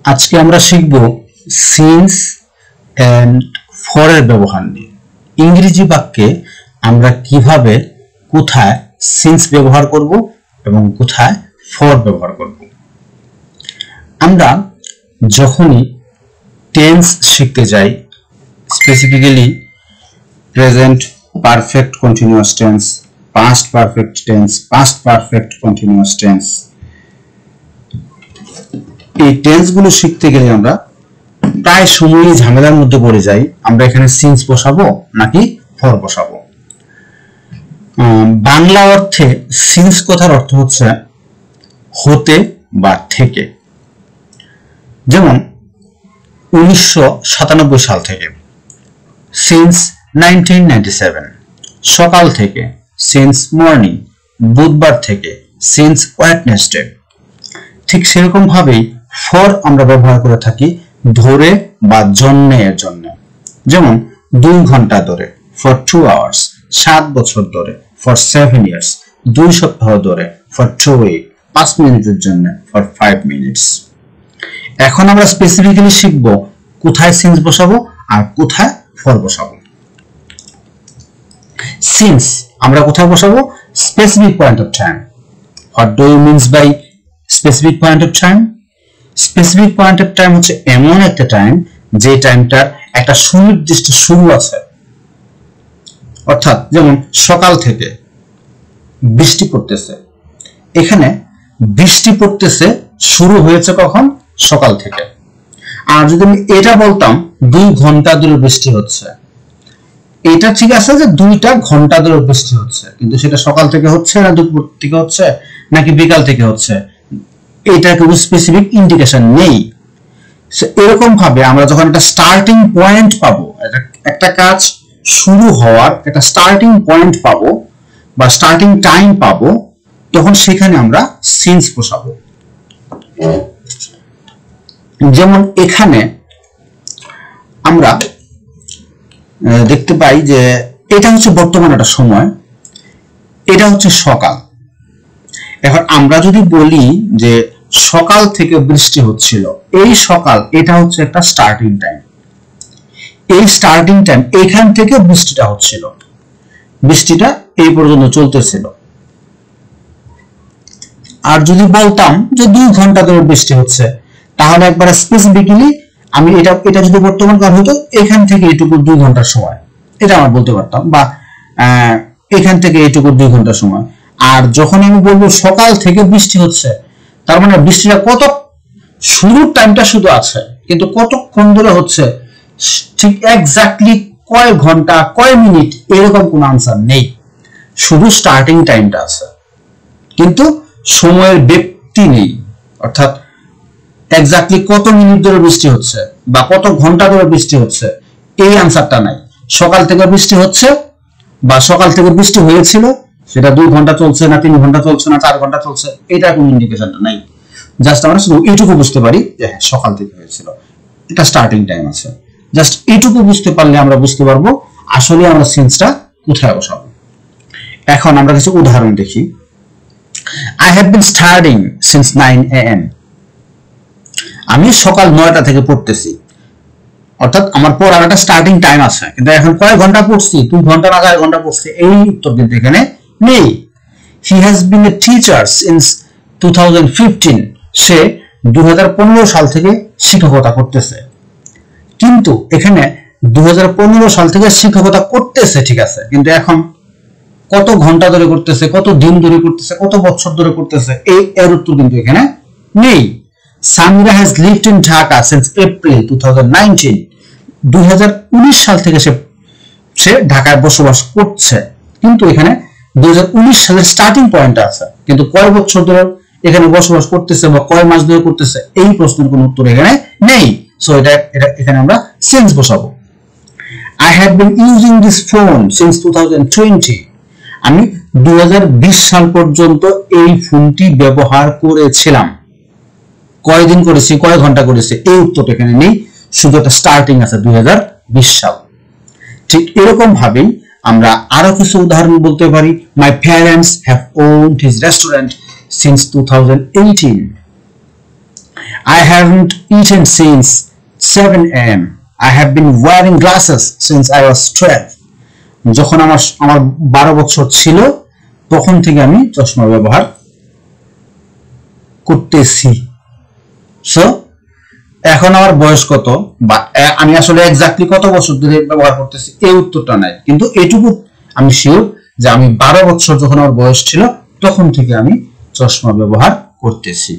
আজকে আমরা শিখব সিন্স এন্ড ফর এর ব্যবহার নিয়ে। ইংরেজি বাক্যে আমরা কিভাবে কোথায় সিন্স ব্যবহার করব এবং কোথায় ফর ব্যবহার করব। আমরা যখনই টেন্স শিখতে যাই, specifically present perfect continuous tense, past perfect tense, past perfect continuous tense, এই টেন্সগুলো শিখতে গেলে আমরা প্রায় সময়ই ঝামেলার মধ্যে পড়ে যাই। আমরা এখানে সিন্স বসাবো নাকি ফর বসাবো। বাংলা অর্থে সিন্স কথার অর্থ হচ্ছে হতে বা থেকে। যেমন 1997 সাল থেকে, সিন্স 1997, সকাল থেকে, সিন্স মর্নিং, বুধবার থেকে, সিন্স ওয়েডনেসডে। ঠিক সেরকম ভাবেই ফর আমরা ব্যবহার করে থাকি ধরে বা জন্যে এর জন্য। যেমন 2 ঘন্টা ধরে, ফর 2 আওয়ার্স, 7 বছর ধরে, ফর 7 ইয়ার্স, 2 সপ্তাহ ধরে, ফর 2 উইক, 5 মিনিটের জন্য, ফর 5 মিনিটস। এখন আমরা স্পেসিফিক্যালি শিখব কোথায় সিন্স বসাবো আর কোথায় ফর বসাবো। সিন্স আমরা কোথায় বসাবো? Specific point of time. What do you means by specific point of time? Specific point of time হচ্ছে এমন একটা টাইম যে টাইমটার একটা সুনির্দিষ্ট শুরু আছে। অর্থাৎ যেমন সকাল থেকে বৃষ্টি পড়তেছে, এখানে বৃষ্টি পড়তেছে শুরু হয়েছে কখন? সকাল থেকে। আর যদি আমি এটা বলতাম 2 ঘন্টা ধরে বৃষ্টি হচ্ছে, এটা ঠিক আছে যে 2টা ঘন্টা ধরে বৃষ্টি হচ্ছে, কিন্তু সেটা সকাল থেকে হচ্ছে না দুপুর থেকে হচ্ছে নাকি বিকাল থেকে হচ্ছে, এটা কোনো স্পেসিফিক ইন্ডিকেশন নেই। এরকম ভাবে আমরা যখন একটা স্টার্টিং পয়েন্ট পাবো, একটা কাজ শুরু হওয়ার একটা স্টার্টিং পয়েন্ট পাবো বা স্টার্টিং টাইম পাবো, তখন সেখানে আমরা সিন্স বসাবো। যেমন এখানে আমরা দেখতে পাই যে এটা হচ্ছে বর্তমান একটা সময়, এটা হচ্ছে সকাল। এখন আমরা যদি বলি যে সকাল থেকে বৃষ্টি হচ্ছিল, এই সকাল এটা হচ্ছে একটা স্টার্টিং টাইম। এই স্টার্টিং টাইম এখান থেকে বৃষ্টিটা হচ্ছিল, বৃষ্টিটা এই পর্যন্ত চলতেছিল। আর যদি বলতাম যে 2 ঘন্টা ধরে বৃষ্টি হচ্ছে, তাহলে একবার স্পেসিফিক্যালি আমি এটা যদি বর্তমান কাল হতো এখান থেকে এইটুকু 2 ঘন্টার সময়, এটা আমরা বলতে পারতাম, বা এখান থেকে এইটুকু 2 ঘন্টার সময়। আর যখন আমি বলবো সকাল থেকে বৃষ্টি হচ্ছে, তার মানে বৃষ্টিটা কত শুরুর টাইমটা শুধু আছে, কিন্তু কতক্ষণ ধরে হচ্ছে ঠিক এক্স্যাক্টলি কয় ঘন্টা কয় মিনিট এরকম কোনো আনসার নেই, শুধু স্টার্টিং টাইমটা আছে, কিন্তু সময়ের ব্যক্তি নেই। অর্থাৎ এক্স্যাক্টলি কত মিনিট ধরে বৃষ্টি হচ্ছে বা কত ঘন্টা ধরে বৃষ্টি হচ্ছে এই আনসারটা নাই। সকাল থেকে বৃষ্টি হচ্ছে বা সকাল থেকে বৃষ্টি হয়েছিল, সেটা 2 ঘন্টা চলছে না 3 ঘন্টা চলছে না 4 ঘন্টা চলছে, এটা কোনো ইন্ডিকেশনটা নাই। জাস্ট আমরা শুধু এইটুকু বুঝতে পারি যে হ্যাঁ সকাল থেকে হয়েছিল, এটা স্টার্টিং টাইম আছে। জাস্ট এইটুকু বুঝতে পারলে আমরা বুঝতে পারবো আসলে আমরা সিন্সটা কোথায় বসাবো। এখন আমরা কিছু উদাহরণ দেখি। I have been studying since 9 AM. আমি সকাল 9টা থেকে পড়তেছি, অর্থাৎ আমার পড়ার একটা স্টার্টিং টাইম আছে, কিন্তু এখন কয় ঘন্টা পড়ছি? 2 ঘন্টা না 4 ঘন্টা পড়ছি, এই উত্তর কিন্তু এখানে নেই। He has been a teacher since 2015. সে 2015 সাল থেকে শিক্ষকতা করতেছে, কিন্তু এখানে 2015 সাল থেকে শিক্ষকতা করতেছে ঠিক আছে, কিন্তু এখন কত ঘন্টা ধরে করতেছে, কত দিন ধরে করতেছে, কত বছর ধরে করতেছে, এর উত্তর কিন্তু এখানে নেই। Samira has lived in Dhaka since April 2019. 2019 সাল থেকে সে ঢাকায় বসবাস করছে, কিন্তু এখানে 2019 সালের স্টার্টিং পয়েন্ট আছে, কিন্তু কয় বছর ধরে এখানে বসবাস করতেছে বা কয় মাস ধরে করতেছে এই প্রশ্নের কোনো উত্তর এখানে নেই। সো এটা এখানে আমরা সিন্স বসাবো। I have been using this phone since 2020. আমি 2020 সাল পর্যন্ত এই ফোনটি ব্যবহার করেছিলাম। কয়দিন করেছি, কয় ঘন্টা করেছি, এই উত্তরটা এখানে নেই, শুধু একটা স্টার্টিং আছে 2020 সাল। ঠিক এরকম ভাবেই আমরা আরো কিছু উদাহরণ বলতে পারি। My parents have owned his restaurant since 2018. I haven't eaten since 7 a.m. I have been wearing glasses since I was 12. যখন আমার 12 বছর ছিল তখন থেকে আমি চশমা ব্যবহার করতেছি। সো এখন আমার বয়স কত বা আমি আসলে এক্স্যাক্টলি কত বছর ধরে ব্যবহার করতেছি এই উত্তরটা নাই, কিন্তু এটুকু আমি শিওর যে আমি 12 বছর যখন আমার বয়স ছিল তখন থেকে আমি চশমা ব্যবহার করতেছি।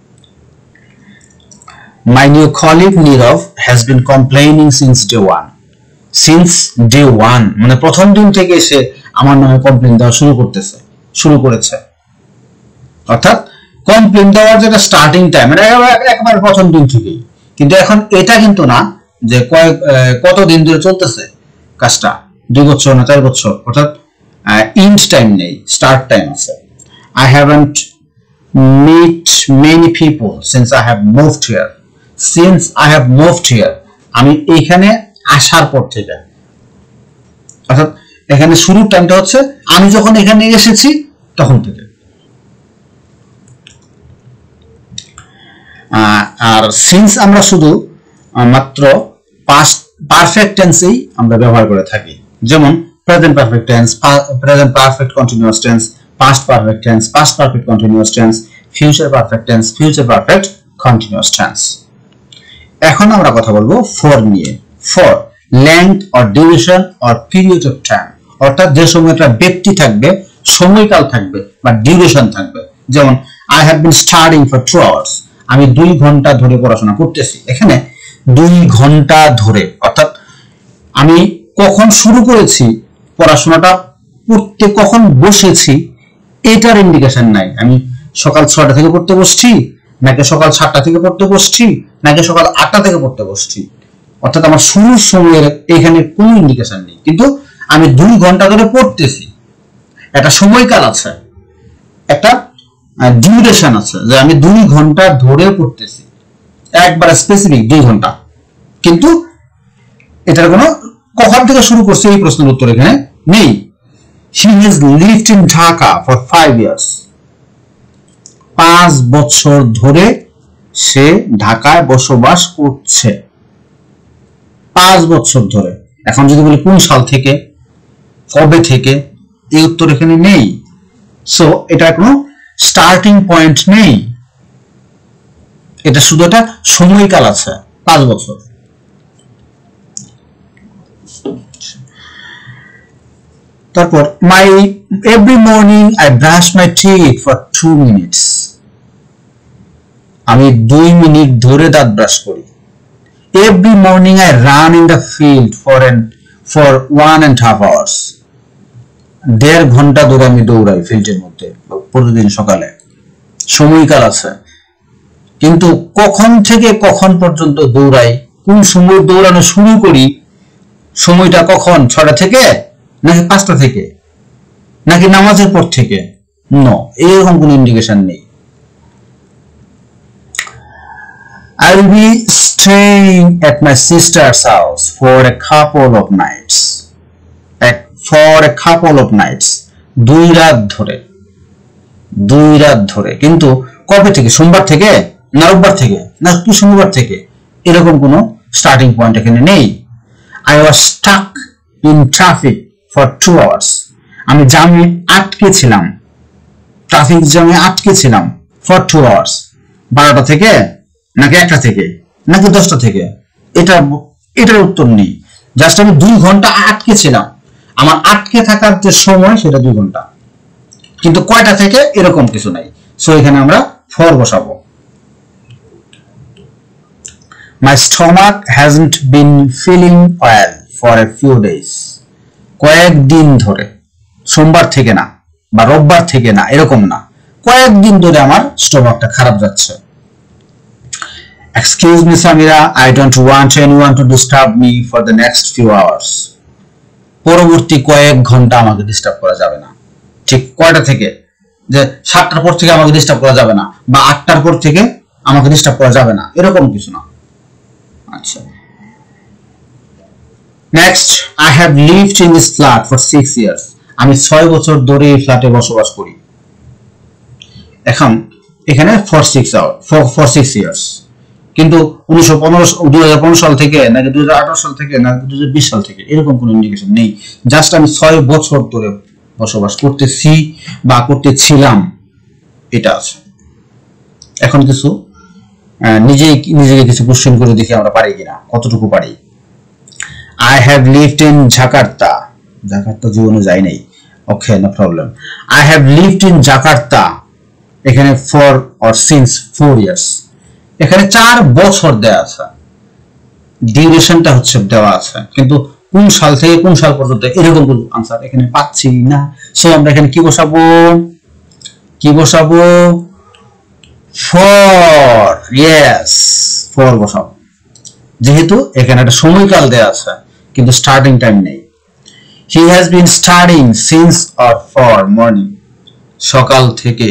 My new colleague Nirav has been complaining since day one. Since day one মানে প্রথম দিন থেকে সে আমার নামে কমপ্লেইন দেওয়া শুরু করেছে। অর্থাৎ কমপ্লেইন দেওয়ার যেটা স্টার্টিং টাইম মানে একবার প্রথম দিন থেকেই, কিন্তু এখন এটা কিন্তু না যে কত দিন ধরে চলতেছে কাজটা, 2 বছর না 4 বছর, অর্থাৎ এন্ড টাইম নেই, স্টার্ট টাইম আছে। I haven't met many people since I have moved here. Since I have moved here আমি এখানে আসার পর থেকে, অর্থাৎ এখানে শুরুর টাইমটা হচ্ছে আমি যখন এখানে এসেছি তখন থেকে। আর সিন্স আমরা শুধু মাত্র পাস্ট পারফেক্ট টেন্সেই আমরা ব্যবহার করে থাকি, যেমন present perfect tense, present perfect continuous tense, past perfect tense, past perfect continuous tense, future perfect tense, future perfect continuous tense. এখন আমরা কথা বলবো for নিয়ে। for length or duration or period of time, অর্থাৎ যে সময়টা ব্যক্তি থাকবে, সময়কাল থাকবে বা ডিউরেশন থাকবে। যেমন I have been studying for 2 hours, আমি 2 ঘন্টা ধরে পড়াশোনা করতেছি। এখানে 2 ঘন্টা ধরে অর্থাৎ আমি কখন শুরু করেছি পড়াশোনাটা পড়তে, কখন বসেছি এটার ইন্ডিকেশন নাই। আমি সকাল 6টা থেকে পড়তে বসছি, নাকি সকাল 7টা থেকে পড়তে বসছি, নাকি সকাল 8টা থেকে পড়তে বসছি, অর্থাৎ আমার শুরুর সময়ের এখানে কোনো ইন্ডিকেশন নেই, কিন্তু আমি 2 ঘন্টা ধরে পড়তেছি। একটা সময়কাল আছে, একটা ডিউরেশন আছে যে আমি 2 ঘন্টা ধরে পড়তেছি, একবারে স্পেসিফিক 2 ঘন্টা, কিন্তু এটার কোনো কখন থেকে শুরু করছে এই প্রশ্নের উত্তর এখানে নেই। He has lived in Dhaka for 5 years. 5 বছর ধরে সে ঢাকায় বসবাস করছে। 5 বছর ধরে। এখন যদি বলি কোন সাল থেকে, কবে থেকে, এই উত্তর এখানে নেই। সো এটা কোনো স্টার্টিং পয়েন্ট নেই, এটা শুধু একটা সময়কাল আছে 5 বছর। তারপর every morning I brush my teeth for 2 minutes. আমি 2 মিনিট ধরে দাঁত ব্রাশ করি। Every morning I run in the field for 1.5 hours. 1.5 ঘন্টা ধরে আমি দৌড়াই ফিল্ডের মধ্যে প্রতিদিন সকালে। সময়কাল আছে, কিন্তু কখন থেকে কখন পর্যন্ত দৌড়াই, কোন সময় দৌড়ানো শুরু করি, সময়টা কখন, 6টা থেকে নাকি 5টা থেকে নাকি নামাজের পর থেকে, নো, এরকম কোনো ইন্ডিকেশন নেই। I will be staying at my sister's house for a couple of nights. For a couple of nights, 2 রাত ধরে, কিন্তু কবে থেকে, সোমবার থেকে না রোববার থেকে না কি শনিবার থেকে, এরকম কোনো স্টার্টিং পয়েন্ট এখানে নেই। I was stuck in traffic for 2 hours. আমি জামে আটকে ছিলাম, ট্রাফিক জ্যামে আটকে ছিলাম for 2 hours. 12টা থেকে নাকি 1টা থেকে নাকি 10টা থেকে, এটার উত্তর নেই। জাস্ট আমি 2 ঘন্টা আটকে ছিলাম, আমার আটকে থাকার যে সময় সেটা 2 ঘন্টা, কিন্তু কয়টা থেকে এরকম কিছু নাই। সো এখানে আমরা for বসাবো। My stomach hasn't been feeling well for a few days. কয়েকদিন ধরে, সোমবার থেকে না বা রোববার থেকে না, এরকম না, কয়েকদিন ধরে আমার স্টমাকটা খারাপ যাচ্ছে। Excuse me Samira, I don't want anyone to disturb me for the next few hours. পরবর্তী কয়েক ঘন্টা আমাকে ডিস্টার্ব করা যাবে না। ঠিক কয়টা থেকে, যে 7টার পর থেকে আমাকে ডিস্টার্ব করা যাবে না, বা 8টার পর থেকে আমাকে ডিস্টার্ব করা যাবে না, এরকম কিছু না। আচ্ছা, next, I have lived in this flat for 6 years. আমি 6 বছর ধরে এই ফ্ল্যাটে বসবাস করি। এখন এখানে for 6 years, কিন্তু 2015 সাল থেকে নাকি 2018 সাল থেকে না 2020 সাল থেকে এরকম কোনো ইন্ডিকেশন নেই। জাস্ট আমি 6 বছর ধরে বসবাস করতেছি বা করতেছিলাম, এটা আছে। এখন কিছু নিজেকে কিছু কোশ্চেন করে দেখি আমরা পারি কিনা, কতটুকু পারি। I have lived in Jakarta. Jakarta জীবনে যাই নাই। Okay, no problem. I have lived in Jakarta. এখানে for or since 4 years, এখানে 4 বছর দেওয়া আছে, ডিউরেশনটা হচ্ছে দেওয়া আছে, কিন্তু কোন সাল থেকে কোন সাল পর্যন্ত এরকম কোন আনসার এখানে পাচ্ছি না। সো আমরা এখানে কি বসাবো for, yes, for বসাবো, যেহেতু এখানে একটা সময়কাল দেওয়া আছে কিন্তু স্টার্টিং টাইম নেই। He has been studying since or for morning. সকাল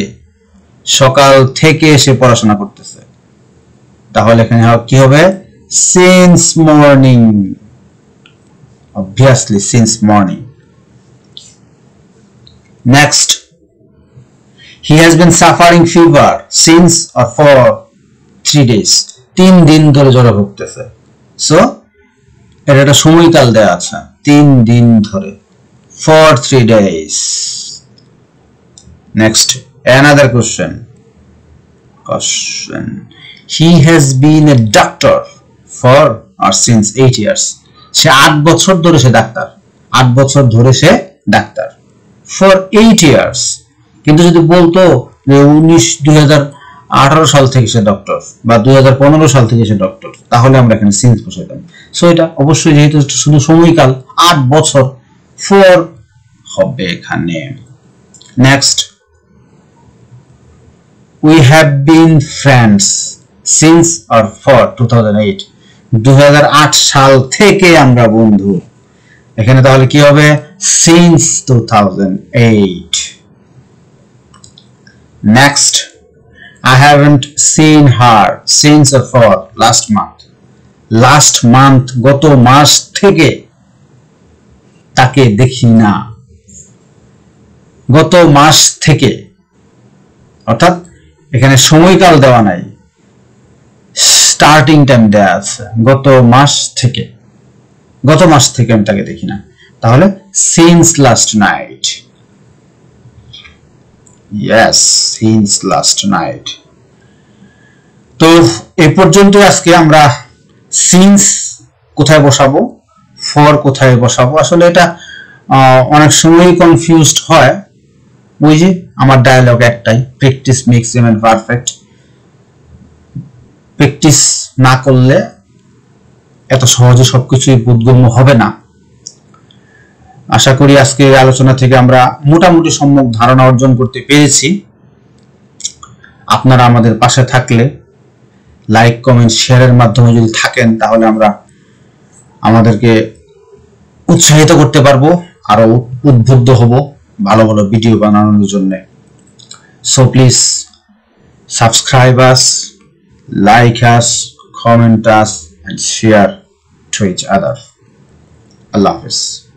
থেকে সে পড়াশোনা করতেছে, তাহলে এখানে কি হবে since morning, obviously since morning. Next, he has been suffering fever since or for 3 days. 3 দিন ধরে জ্বরে ভুগতেছে। সো এটা একটা সময়কাল দেওয়া আছে, 3 দিন ধরে, for 3 days. Next, another question. He has been a doctor for or since 8 years. সে 8 বছর ধরে সে ডাক্তার, 8 বছর ধরে সে ডাক্তার, for 8 years। কিন্তু যদি বলতো যে 2018 সাল থেকে সে ডক্টর বা 2015 সাল থেকে সে ডক্টর, তাহলে আমরা এখানে সিন্স বসাইতাম। সো এটা অবশ্যই যেহেতু শুধু সময়কাল 8 বছর, for হবে এখানে। Next, we have been friends since or for 2008. 2008 সাল থেকে আমরা বন্ধু, এখানে তাহলে কি হবে since 2008. Next, I haven't seen her since or for last month. Last month, গত মাস থেকে তাকে দেখি না, গত মাস থেকে, অর্থাৎ এখানে সময়কাল দেওয়া নাই, স্টার্টিং টাইম দেওয়া আছে, গত মাস থেকে আমি তাকে দেখি না, তাহলে since last night. Yes, since last night. তো এই পর্যন্ত আজকে আমরা since কোথায় বসাবো, for কোথায় বসাবো, আসলে এটা অনেক সময় কনফিউজড হয়। ওই যে আমার ডায়ালগ একটাই, practice makes a man perfect. Practice না করলে এত সহজে সবকিছুই বোধগম্য হবে না। আশা করি আজকের আলোচনা থেকে আমরা মোটামুটি সম্যক ধারণা অর্জন করতে পেরেছি। আপনারা আমাদের পাশে থাকলে, লাইক কমেন্ট শেয়ারের মাধ্যমে যদি থাকেন, তাহলে আমরা আমাদেরকে উৎসাহিত করতে পারবো, আরো উদ্বুদ্ধ হব ভালো ভালো ভিডিও বানানোর জন্য। So please subscribe us, like us, comment us and share to each other. Allah Hafiz.